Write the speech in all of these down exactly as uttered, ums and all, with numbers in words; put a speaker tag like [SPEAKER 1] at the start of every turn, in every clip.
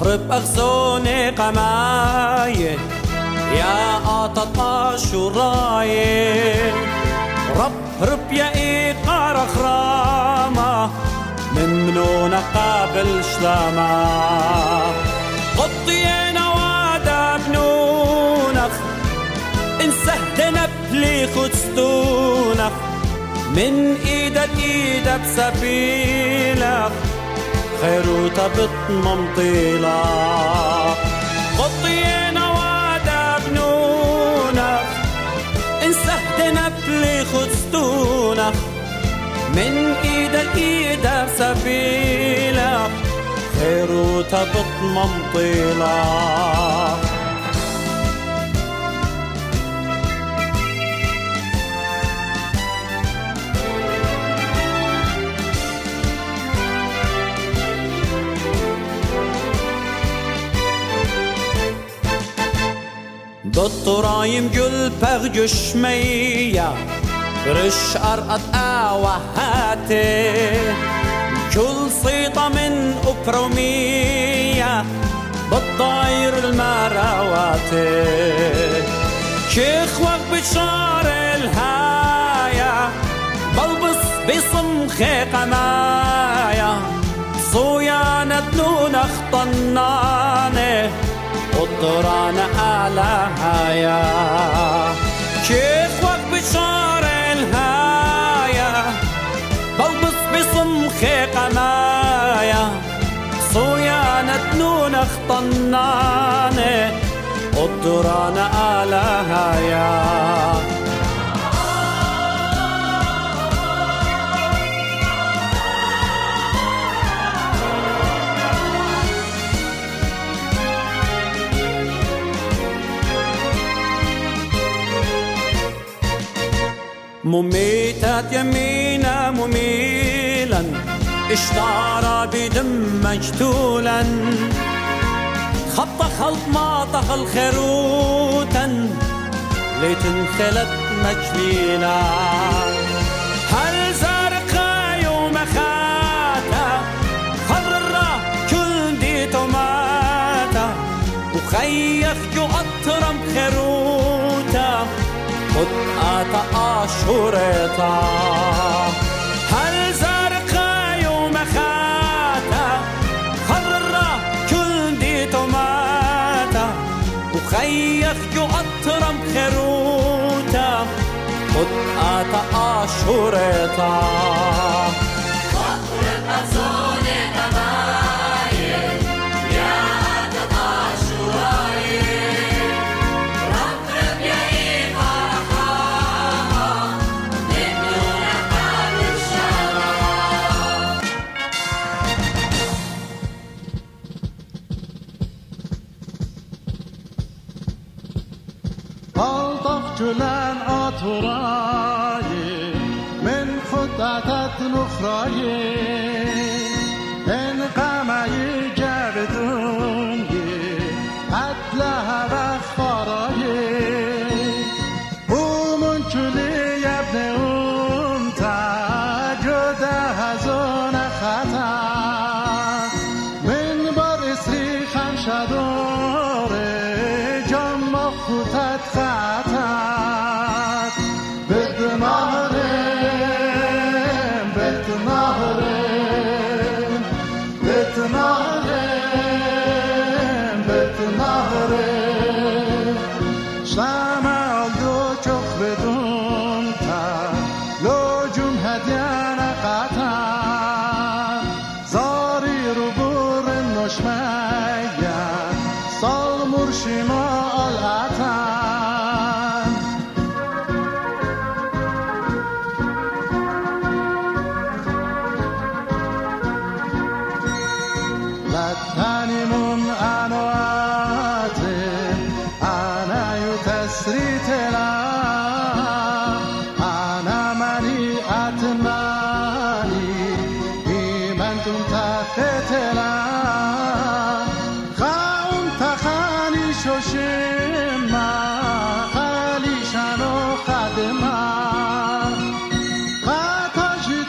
[SPEAKER 1] رب أغزوني قماية يا قطط شراية رب رب يا إيقار خرامة ممنونة قابل شلامة قطينا وادا بنونخ انسهدنا بلي خدستونخ من إيدا إيدا بسبيلك خيروتا بتممطيلا قطينا وادا بنونك انسهدنا بلي خدستونك من إيدا إيدا بسبيلك خيروتا بتممطيلا دطرايم قل بغجش مية رش أرقط آوهاتي كل صيطة من أبرومية بالضاير المراواتي شيخ وقت بشار الهاية بلبس بصمخي قمايا صويانة دنون اخطناني قطرانا على هايا شيخ وقت بشار الهايا بلبس بصمخي قمايا صويانة دنون اخطناني قطرانا على هايا مميتات يمينا مميلا اشتعر بدم مجتولا خط خلط ما طخل خروتا لتنخلت مجليلا هل زرقا يوم خاتا خرر كل دي توماتا وخيخ جو أطرم خروتا قطعة أشورتا هل زرقا يوم خاتا خرر كل دي توماتا وخيخ جو أطرم خروتا قطعة أشورتا
[SPEAKER 2] جلن آتورایی من خودت نخرایی این قمعی گردونی ادله و خارایی بومون کلی ابن اون تا جده هزون خطر من بار اسری خمشداره جام خودت خطر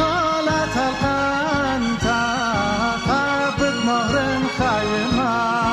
[SPEAKER 3] خايمة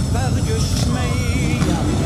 [SPEAKER 1] برجش ميا